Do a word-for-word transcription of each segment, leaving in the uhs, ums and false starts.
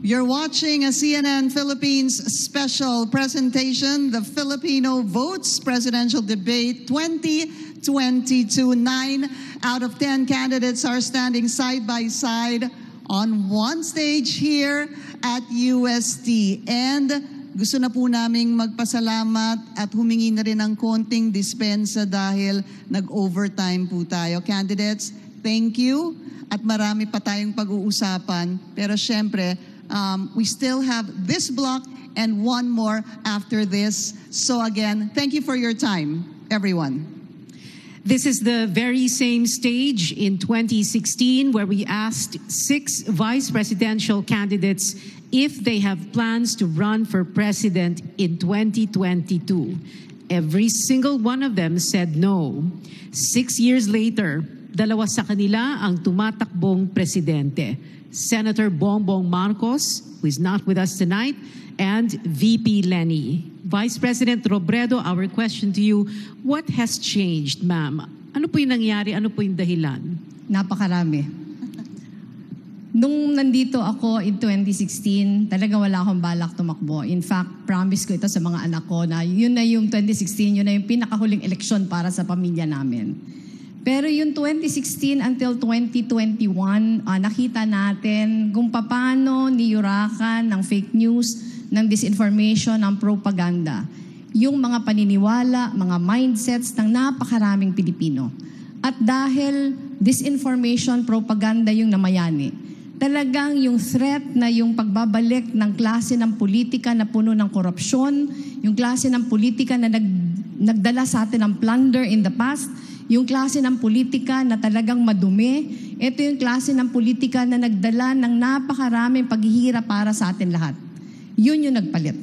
You're watching a C N N Philippines special presentation, the Filipino Votes Presidential Debate twenty twenty-two. Nine out of ten candidates are standing side by side on one stage here at U S T. And gusto na po naming magpasalamat at humingi na rin ng konting dispensa dahil nag-overtime po tayo. Candidates, thank you. At marami pa tayong pag-uusapan. Pero syempre, um, we still have this block and one more after this. So again, thank you for your time, everyone. This is the very same stage in twenty sixteen where we asked six vice presidential candidates if they have plans to run for president in twenty twenty-two. Every single one of them said no. Six years later, dalawa sa kanila ang tumatakbong presidente. Senator Bongbong Marcos, who is not with us tonight, and V P Lenny. Vice President Robredo, our question to you, what has changed, ma'am? Ano po yung nangyari? Ano po yung dahilan? Napakarami. Nung nandito ako in twenty sixteen, talaga wala akong balak tumakbo. In fact, promise ko ito sa mga anak ko na yun na yung twenty sixteen, yun na yung pinakahuling eleksyon para sa pamilya namin. Pero yung twenty sixteen until twenty twenty-one, uh, nakita natin kung paano niyurakan ng fake news, ng disinformation, ng propaganda, yung mga paniniwala, mga mindsets ng napakaraming Pilipino. At dahil disinformation, propaganda yung namayani, talagang yung threat na yung pagbabalik ng klase ng politika na puno ng korupsyon, yung klase ng politika na nag, nagdala sa atin ng plunder in the past, yung klase ng politika na talagang madumi, ito yung klase ng politika na nagdala ng napakaraming paghihirap para sa atin lahat. Yun yung nagpalit.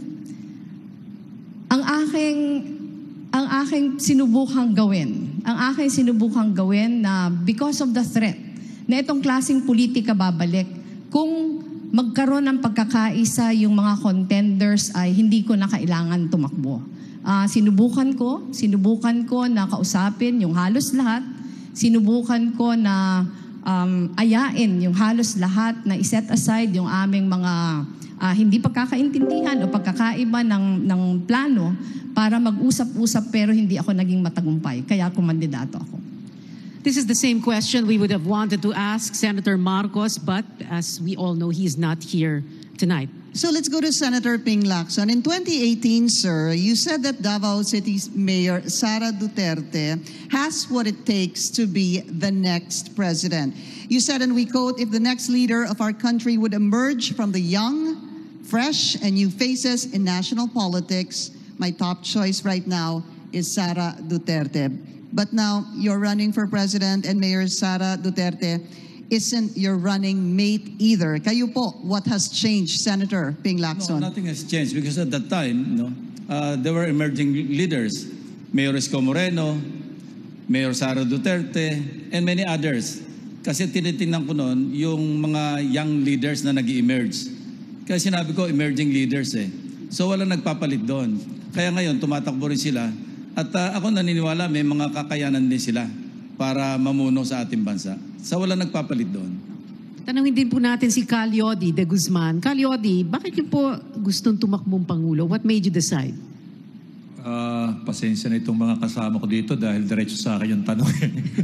Ang aking, ang aking sinubukang gawin, ang aking sinubukang gawin na because of the threat na itong klaseng politika babalik, kung magkaroon ng pagkakaisa yung mga contenders ay hindi ko na kailangan tumakbo. Uh, sinubukan ko, sinubukan ko na kausapin yung halos lahat, sinubukan ko na um, ayain yung halos lahat na iset aside yung aming mga uh, hindi pagkakaintindihan o pagkakaiba ng, ng plano para mag-usap-usap pero hindi ako naging matagumpay. Kaya kumandidato ako. This is the same question we would have wanted to ask Senator Marcos, but as we all know, he's not here tonight. So let's go to Senator Ping Lacson. In twenty eighteen, sir, you said that Davao City's Mayor Sara Duterte has what it takes to be the next president. You said, and we quote, if the next leader of our country would emerge from the young, fresh, and new faces in national politics, my top choice right now is Sara Duterte. But now you're running for president and Mayor Sara Duterte isn't your running mate either. Kayo po, what has changed, Senator Ping Lacson? No, nothing has changed because at that time, no, uh, there were emerging leaders. Mayor Isko Moreno, Mayor Sara Duterte, and many others. Kasi tinitingnan ko noon yung mga young leaders na nag-emerge. Kaya sinabi ko, emerging leaders eh. So walang nagpapalit doon. Kaya ngayon, tumatakbo rin sila. At uh, ako naniniwala, may mga kakayanan din sila para mamuno sa ating bansa. Sa wala nagpapalit doon. Tanungin din po natin si Calyodi de Guzman. Calyodi, bakit niyo po gustong tumakbong Pangulo? What made you decide? Uh, pasensya na itong mga kasama ko dito dahil diretso sa akin yung tanong.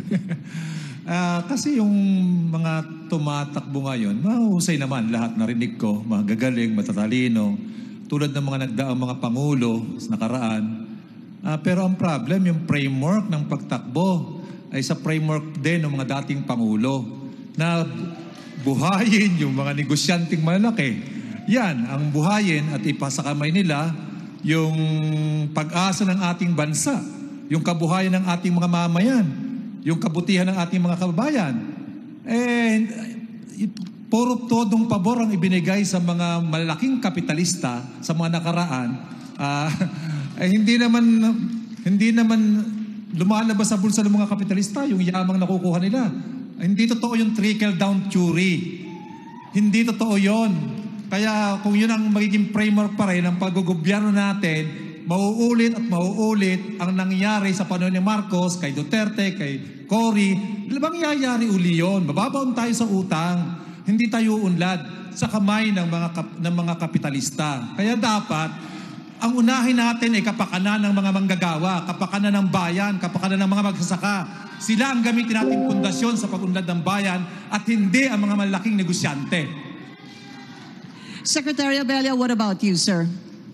uh, kasi yung mga tumatakbo ngayon, mahusay naman lahat narinig ko, magagaling, matatalino, tulad ng mga nagdaang mga Pangulo sa nakaraan. Uh, pero ang problem, yung framework ng pagtakbo ay sa framework din ng mga dating Pangulo na buhayin yung mga negosyanteng malalaki. Yan, ang buhayin at ipasakamay nila yung pag-asa ng ating bansa, yung kabuhayan ng ating mga mamayan, yung kabutihan ng ating mga kababayan. Eh, puro todong pabor ang ibinigay sa mga malalaking kapitalista sa mga nakaraan. Uh, eh, hindi naman, hindi naman lumalabas sa bulsa ng mga kapitalista yung yamang nakukuha nila. Hindi totoo yung trickle-down theory. Hindi totoo yon. Kaya kung yun ang magiging framework pa rin ng paggugobyerno natin, mauulit at mauulit ang nangyari sa panahon ni Marcos, kay Duterte, kay Cory. Mangyayari uli yun. Bababaon tayo sa utang. Hindi tayo unlad. sa kamay ng mga kap- ng mga kapitalista. Kaya dapat ang unahin natin ay kapakanan ng mga manggagawa, kapakanan ng bayan, kapakanan ng mga magsasaka. Sila ang gamitin natin pundasyon sa pag-unlad ng bayan at hindi ang mga malaking negosyante. Secretary Abella, what about you, sir?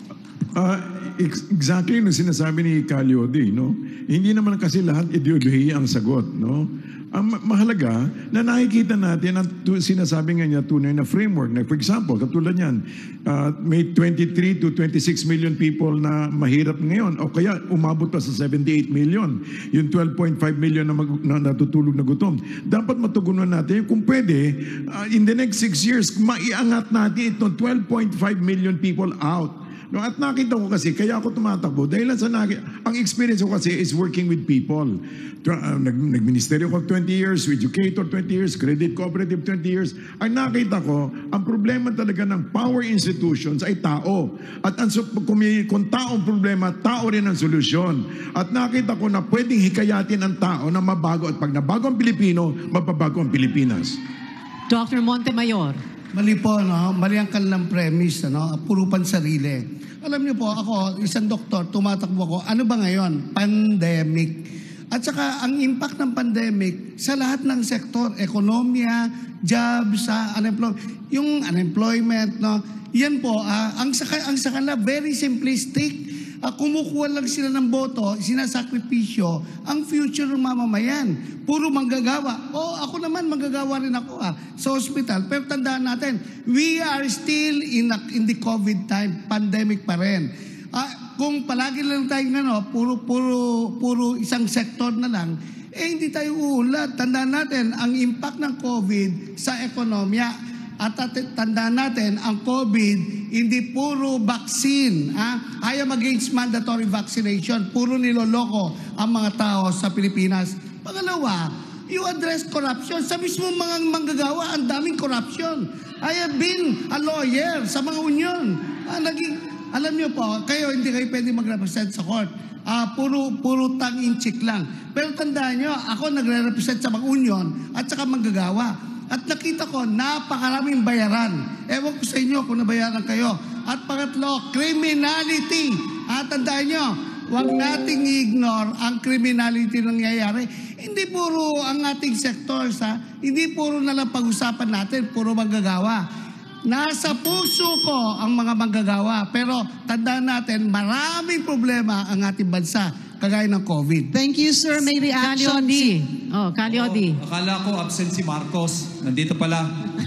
Uh, ex- exactly yung sinasabi ni Calyodi, no? Hindi naman kasi lahat ideolohiya ang sagot, no? Ang ma- mahalaga na nakikita natin ang tu- sinasabi nga niya tunay na framework. Na, for example, katulad niyan, uh, may twenty-three to twenty-six million people na mahirap ngayon o kaya umabot pa sa seventy-eight million. Yung twelve point five million na, mag- na natutulog na gutom. Dapat matugunan natin kung pwede, uh, in the next six years, maiangat natin itong twelve point five million people out. No, at nakita ko kasi, kaya ako tumatakbo, dahil sa naki, ang experience ko kasi is working with people. Uh, nag, nag-ministeryo ko twenty years, educator twenty years, credit cooperative twenty years. Ang nakita ko, ang problema talaga ng power institutions ay tao. At ang, kung, may, kung taong problema, tao rin ang solusyon. At nakita ko na pwedeng hikayatin ang tao na mabago. At pag nabago ang Pilipino, mapabago ang Pilipinas. Doctor Montemayor. Mali po, no? Mali ang kanilang premise, no? Puro pansarili. Alam niyo po, ako, isang doktor, tumatakbo ako, ano ba ngayon? Pandemic. At saka, ang impact ng pandemic sa lahat ng sektor, ekonomiya, jobs, uh, unemployment, yung unemployment, no? Yan po, uh, ang, sa, ang sa kanila, very simplistic. Uh, kumukuha lang sila ng boto, sinasakripisyo ang future ng mamamayan. Puro manggagawa. O ako naman, manggagawa rin ako ah, sa hospital. Pero tandaan natin, we are still in, a, in the COVID time, pandemic pa rin. Uh, kung palagi lang tayong ano, puro, puro, puro isang sektor na lang, eh hindi tayo uunlad. Tandaan natin, ang impact ng COVID sa ekonomiya. At tandaan natin, ang COVID, hindi puro vaccine. Ha? I am against mandatory vaccination. Puro niloloko ang mga tao sa Pilipinas. Pangalawa, you address corruption. Sa mismo mga manggagawa, ang daming corruption. I have been a lawyer sa mga union. Ah, naging, alam niyo po, kayo hindi kayo pwede mag-represent sa court. Ah, puro, puro tang-in-check lang. Pero tandaan niyo, ako nagre-represent sa mga union at saka manggagawa. At nakita ko, napakaraming bayaran. Ewan ko sa inyo kung nabayaran kayo. At pangatlo, criminality. At tandaan nyo, huwag nating i-ignore ang criminality na nangyayari. Hindi puro ang ating sectors, ha? Hindi puro nalang pag-usapan natin, puro manggagawa. Nasa puso ko ang mga manggagawa. Pero tandaan natin, maraming problema ang ating bansa, kagaya ng COVID. Thank you, sir. May reaction. Calyodi. Oh, Calyodi. Oh, akala ko absent si Marcos. Nandito pala.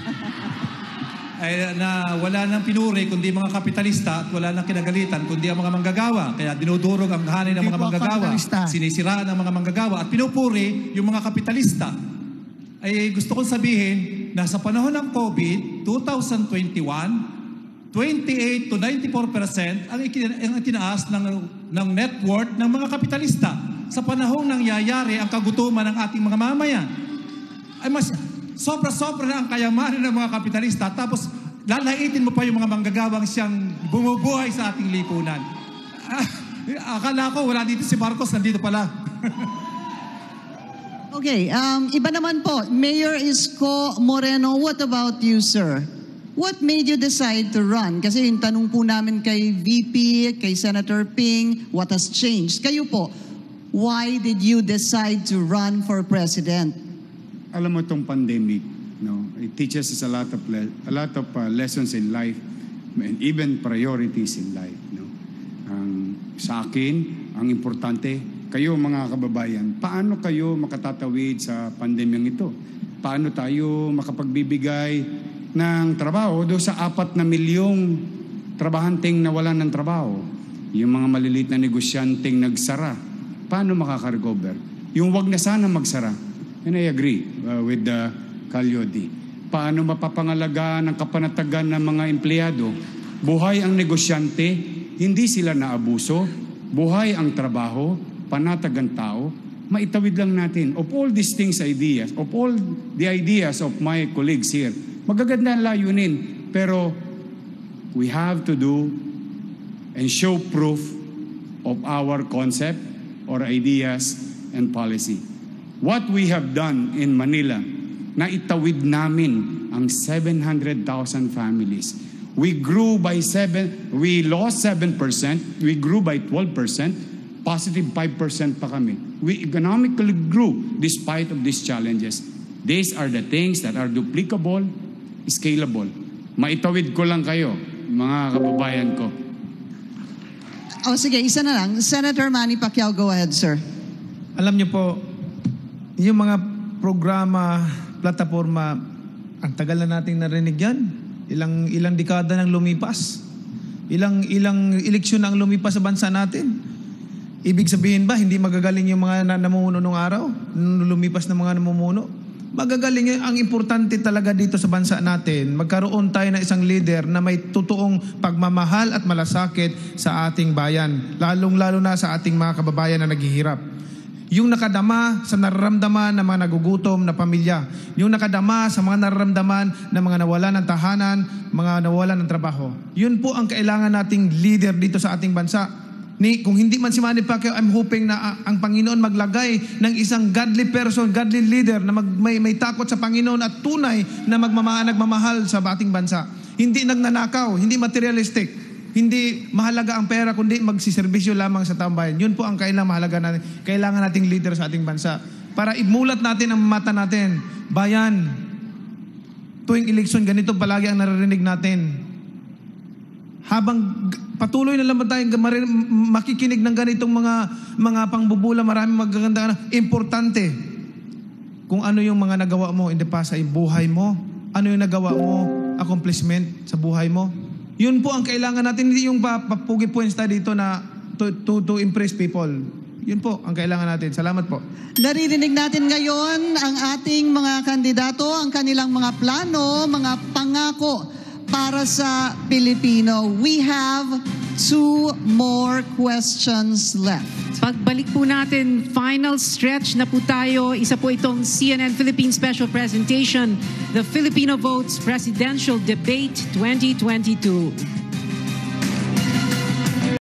Ay, na wala nang pinuri kundi mga kapitalista at wala nang kinagalitan kundi ang mga manggagawa. Kaya dinudurog ang hanay ng Hindi mga po manggagawa. kapitalista. Sinisiraan ang mga manggagawa at pinupuri yung mga kapitalista. Ay gusto kong sabihin na sa panahon ng COVID, twenty twenty-one, twenty-eight to ninety-four percent ang, ikin- ang itinaas ng, ng net worth ng mga kapitalista. Sa panahong nangyayari ang kagutuman ng ating mga mamayan. Ay mas sobra-sobra na ang kayamanan ng mga kapitalista tapos lalaitin mo pa yung mga manggagawang siyang bumubuhay sa ating lipunan. Ah, akala ko wala dito si Marcos, nandito pala. Okay, um, iba naman po. Mayor Isko Moreno, what about you, sir? What made you decide to run? Kasi yung tanong po namin kay V P, kay Senator Ping, what has changed? Kayo po, why did you decide to run for president? Alam mo itong pandemic, no? It teaches us a lot of le- a lot of uh, lessons in life and even priorities in life, no? Ang sa akin, ang importante, kayo mga kababayan, paano kayo makatatawid sa pandemyang ito? Paano tayo makapagbibigay ng trabaho do sa apat na milyong trabahanteng nawalan ng trabaho? Yung mga maliliit na negosyanteng nagsara, paano makaka-recover? Yung wag na sana magsara. And I agree uh, with the Calyodi. Paano mapapangalagaan ang kapanatagan ng mga empleyado? Buhay ang negosyante, hindi sila naabuso. Buhay ang trabaho, panatag ang tao. Maitawid lang natin. Of all these things, ideas, of all the ideas of my colleagues here, magaganda ang layunin. Pero we have to do and show proof of our concept or ideas and policy. What we have done in Manila na itawid namin ang seven hundred thousand families. We grew by seven, we lost seven percent, we grew by twelve percent, positive five percent pa kami. We economically grew despite of these challenges. These are the things that are duplicable, scalable. Maitawid ko lang kayo, mga kababayan ko. O sige, isa na lang. Senator Manny Pacquiao, go ahead, sir. Alam niyo po, yung mga programa, plataforma, ang tagal na nating narinig yan. Ilang ilang dekada nang lumipas. Ilang ilang eleksyon na ang lumipas sa bansa natin. Ibig sabihin ba hindi magagaling yung mga namumuno nung araw? Nung lumipas na mga namumuno? Magagaling. Ang importante talaga dito sa bansa natin, magkaroon tayo ng isang leader na may totoong pagmamahal at malasakit sa ating bayan, lalong-lalo na sa ating mga kababayan na naghihirap. Yung nakadama sa nararamdaman ng mga nagugutom na pamilya, yung nakadama sa mga nararamdaman ng mga nawalan ng tahanan, mga nawalan ng trabaho. Yun po ang kailangan nating leader dito sa ating bansa. Ni, kung hindi man si Manny Pacquiao, I'm hoping na uh, ang Panginoon maglagay ng isang godly person, godly leader na mag, may, may takot sa Panginoon at tunay na magmama, nagmamahal sa ating bansa. Hindi nagnanakaw, hindi materialistic, hindi mahalaga ang pera, kundi magsiservisyo lamang sa taong bayan. Yun po ang kailangan mahalaga natin, kailangan nating leader sa ating bansa. Para imulat natin ang mata natin, bayan, tuwing eleksyon, ganito palagi ang naririnig natin. Habang patuloy na naman tayo makikinig ng ganitong mga mga pangbubula, maraming magaganda, importante kung ano yung mga nagawa mo in the past sa buhay mo, ano yung nagawa mo, accomplishment sa buhay mo. Yun po ang kailangan natin, hindi yung papugi points tayo dito na to, to, to impress people. Yun po ang kailangan natin. Salamat po. Naririnig natin ngayon ang ating mga kandidato, ang kanilang mga plano, mga pangako para sa Pilipino. We have two more questions left. Pagbalik po natin, final stretch na po tayo. Isa po itong C N N Philippines Special Presentation, The Filipino Votes Presidential Debate twenty twenty-two.